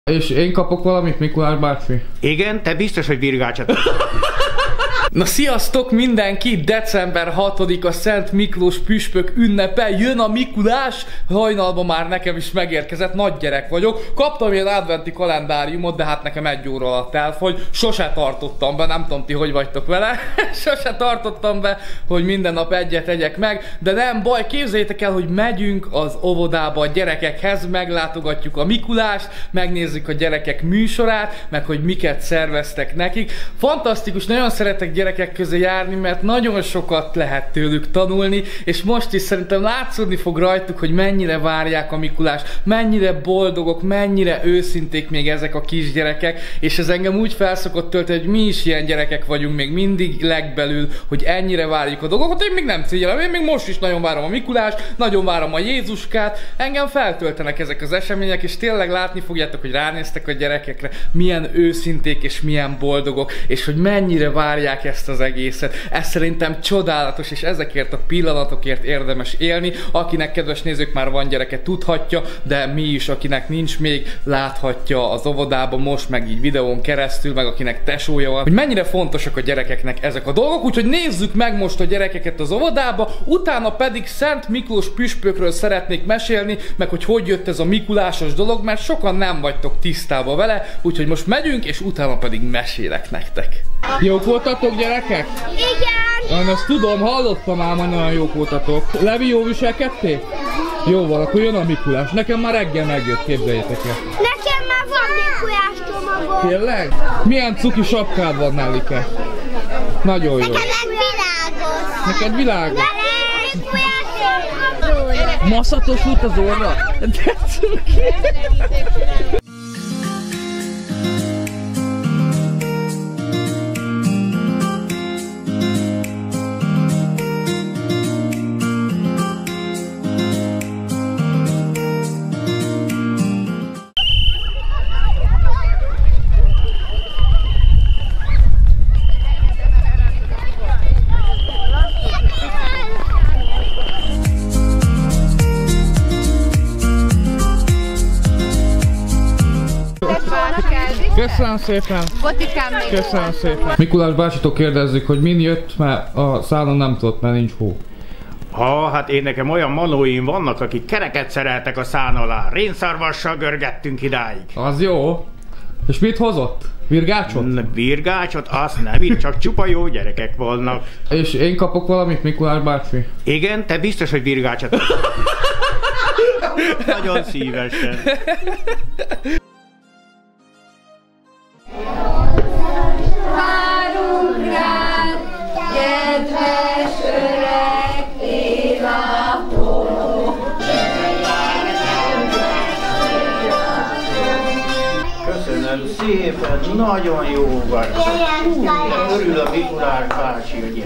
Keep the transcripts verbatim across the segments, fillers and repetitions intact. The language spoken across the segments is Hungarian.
És én kapok valamit, Mikulás bácsi? Igen, te biztos, hogy virgácsot. Na sziasztok mindenki! december hatodika Szent Miklós püspök ünnepe, jön a Mikulás, hajnalban már nekem is megérkezett, nagy gyerek vagyok, kaptam ilyen adventi kalendáriumot, de hát nekem egy óra alatt elfogy, sose tartottam be, nem tudom ti hogy vagytok vele, sose tartottam be, hogy minden nap egyet tegyek meg, de nem baj, képzeljétek el, hogy megyünk az óvodába a gyerekekhez, meglátogatjuk a Mikulást, megnézzük a gyerekek műsorát, meg hogy miket szerveztek nekik. Fantasztikus, nagyon szeretek gyerekek közé járni, mert nagyon sokat lehet tőlük tanulni, és most is szerintem látszódni fog rajtuk, hogy mennyire várják a Mikulást, mennyire boldogok, mennyire őszinték még ezek a kisgyerekek, és ez engem úgy felszokott tölteni, hogy mi is ilyen gyerekek vagyunk még mindig legbelül, hogy ennyire várjuk a dolgokat. Én még nem figyelem, én még most is nagyon várom a Mikulást, nagyon várom a Jézuskát, engem feltöltenek ezek az események, és tényleg látni fogjátok, hogy ránéztek a gyerekekre, milyen őszinték és milyen boldogok, és hogy mennyire várják ezt az egészet. Ez szerintem csodálatos, és ezekért a pillanatokért érdemes élni. Akinek, kedves nézők, már van gyereke, tudhatja, de mi is, akinek nincs még, láthatja az óvodában most, meg így videón keresztül, meg akinek tesója van, hogy mennyire fontosak a gyerekeknek ezek a dolgok. Úgyhogy nézzük meg most a gyerekeket az óvodába, utána pedig Szent Miklós püspökről szeretnék mesélni, meg hogy hogy jött ez a mikulásos dolog, mert sokan nem vagytok tisztában vele, úgyhogy most megyünk, és utána pedig mesélek nektek. Jók voltatok, gyerekek? Igen! Én ezt tudom, hallottam ám, hogy nagyon jók voltatok. Levi, jó viselkedtél? Jó van, akkor jön a Mikulás. Nekem már reggel megjött, képzeljétek el. Nekem már van Mikulás csomagom. Tényleg? Milyen cuki sapkád van, Nellike? Nagyon jó. Neked világos. Neked világos? Mikulás Maszatos út az orra? De cuki! Köszönöm szépen! Botikám még Köszönöm szépen! Mikulás bácsitól kérdezzük, hogy min jött, mert a szálon nem tudott, mert nincs hó. Ha, hát én nekem olyan manóim vannak, akik kereket szereltek a szán alá. Rénszarvassal görgettünk idáig. Az jó. És mit hozott? Virgácsot? Virgácsot? Azt nem, itt csak csupa jó gyerekek vannak. És én kapok valamit, Mikulás bácsi? Igen, te biztos, hogy virgácsot. Nagyon szívesen. várunk rád, kedves öreg élapó. Köszönöm szépen, nagyon jó vagy. Örül a Mikulás bácsi, hogy ilyen.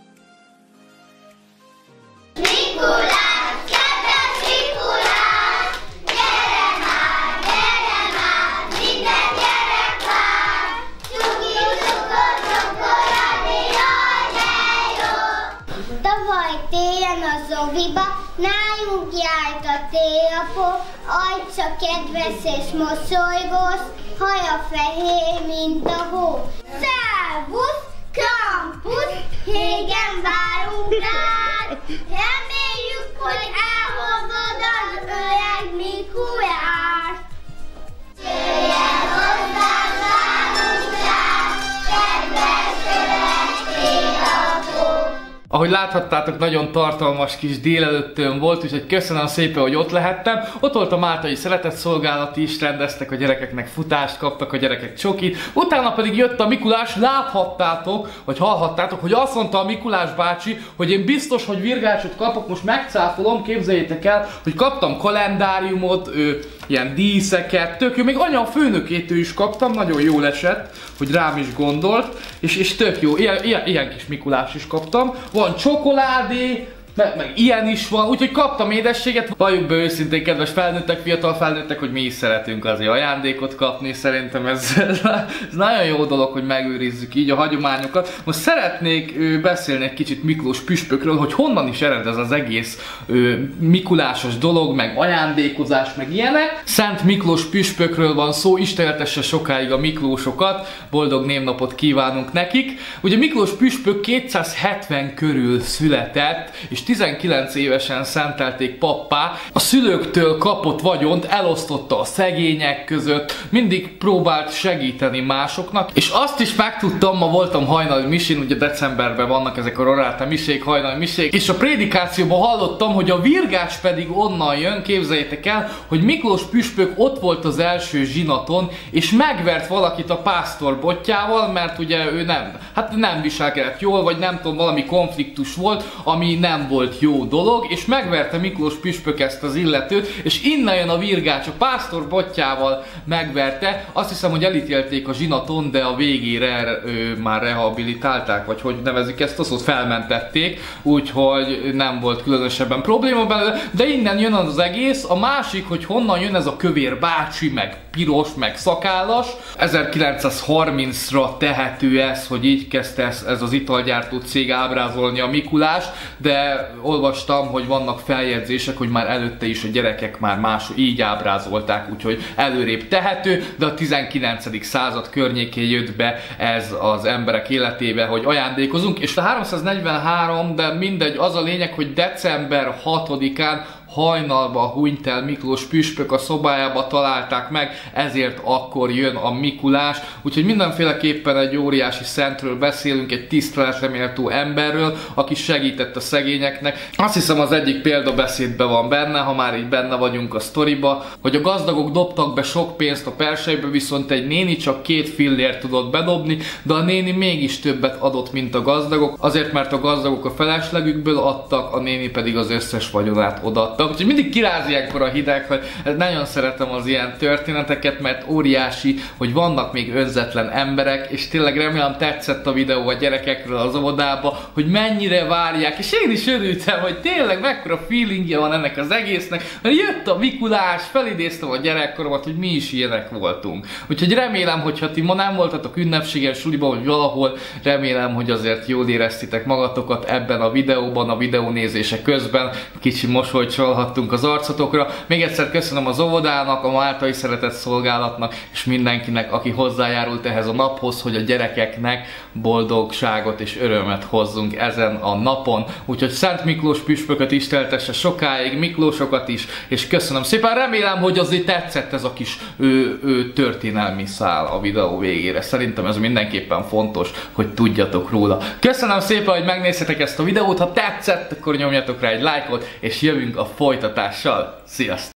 Nálunk járt a télapó, arca kedves és mosolygós, haja fehér, mint a hó. Szervusz, Krampus, régen várunk rád, reméljük, hogy elhozod az öreg Mikulást. Jöjjön hozzánk, várunk rád, kedves öreg télapó. Ahogy láthattátok, nagyon tartalmas kis délelőttön volt, úgyhogy köszönöm szépen, hogy ott lehettem. Ott volt a máltai szeretetszolgálati is, rendeztek a gyerekeknek futást, kaptak a gyerekek csokit. Utána pedig jött a Mikulás, láthattátok, vagy hallhattátok, hogy azt mondta a Mikulás bácsi, hogy én biztos, hogy virgácsot kapok, most megcáfolom, képzeljétek el, hogy kaptam kalendáriumot, ő, ilyen díszeket, tök jó, még anya a főnökétől is kaptam, nagyon jól esett, hogy rám is gondolt, és, és tök jó, ilyen, ilyen, ilyen kis Mikulás is kaptam. Van csokoládé, meg, meg ilyen is van, úgyhogy kaptam édességet. Valljuk be őszintén, kedves felnőttek, fiatal felnőttek, hogy mi is szeretünk azért ajándékot kapni. Szerintem ez, ez nagyon jó dolog, hogy megőrizzük így a hagyományokat. Most szeretnék ő, beszélni egy kicsit Miklós püspökről, hogy honnan is ered ez az egész ő, mikulásos dolog, meg ajándékozás, meg ilyenek. Szent Miklós püspökről van szó, Isten éltesse sokáig a Miklósokat, boldog névnapot kívánunk nekik. Ugye Miklós püspök kétszázhetven körül született, és tizenkilenc évesen szentelték pappá. A szülőktől kapott vagyont elosztotta a szegények között, mindig próbált segíteni másoknak, és azt is megtudtam, ma voltam hajnali misén, ugye decemberben vannak ezek a roráta misék, hajnali misék, és a prédikációban hallottam, hogy a virgács pedig onnan jön, képzeljétek el, hogy Miklós püspök ott volt az első zsinaton, és megvert valakit a pásztor botjával, mert ugye ő nem, hát nem viselkedett jól, vagy nem tudom, valami konfliktus volt, ami nem volt jó dolog, és megverte Miklós püspök ezt az illetőt, és innen jön a virgács, a pásztor botjával megverte. Azt hiszem, hogy elítélték a zsinaton, de a végére ő, már rehabilitálták, vagy hogy nevezik ezt, azt ott felmentették, úgyhogy nem volt különösebben probléma belőle, de innen jön az egész. A másik, hogy honnan jön ez a kövér bácsi, meg piros, meg szakállas. ezerkilencszázharmincra tehető ez, hogy így kezdte ez, ez az italgyártó cég ábrázolni a Mikulást, de olvastam, hogy vannak feljegyzések, hogy már előtte is a gyerekek már más így ábrázolták, úgyhogy előrébb tehető, de a tizenkilencedik század környékén jött be ez az emberek életébe, hogy ajándékozunk, és a háromszáznegyvenhárom, de mindegy, az a lényeg, hogy december hatodikán hajnalba hunyt el Miklós püspök, a szobájába találták meg, ezért akkor jön a Mikulás, úgyhogy mindenféleképpen egy óriási szentről beszélünk, egy tiszteletre méltó emberről, aki segített a szegényeknek. Azt hiszem, az egyik példabeszédben van benne, ha már így benne vagyunk a sztoriba, hogy a gazdagok dobtak be sok pénzt a persejbe, viszont egy néni csak két fillért tudott bedobni, de a néni mégis többet adott, mint a gazdagok, azért mert a gazdagok a feleslegükből adtak, a néni pedig az összes vagyonát odaadta. Úgyhogy mindig kiráz ilyenkor a hideg, hogy nagyon szeretem az ilyen történeteket, mert óriási, hogy vannak még önzetlen emberek, és tényleg remélem tetszett a videó a gyerekekről az óvodába, hogy mennyire várják, és én is örültem, hogy tényleg mekkora feelingje van ennek az egésznek, mert jött a Mikulás, felidéztem a gyerekkoromat, hogy mi is ilyenek voltunk. Úgyhogy remélem, hogyha ti ma nem voltatok ünnepséges suliban, vagy valahol, remélem, hogy azért jól éreztitek magatokat ebben a videóban, a videónézése közben, kicsi mosolyt csalhattunk az arcotokra. Még egyszer köszönöm az óvodának, a máltai szeretett szolgálatnak, és mindenkinek, aki hozzájárult ehhez a naphoz, hogy a gyerekeknek boldogságot és örömet hozzunk ezen a napon. Úgyhogy Szent Miklós püspököt isteneltesse sokáig, Miklósokat is, és köszönöm szépen. Remélem, hogy azért tetszett ez a kis ő, ő történelmi szál a videó végére. Szerintem ez mindenképpen fontos, hogy tudjatok róla. Köszönöm szépen, hogy megnéztétek ezt a videót. Ha tetszett, akkor nyomjatok rá egy lájkot, és jövünk a folytatással. Sziasztok!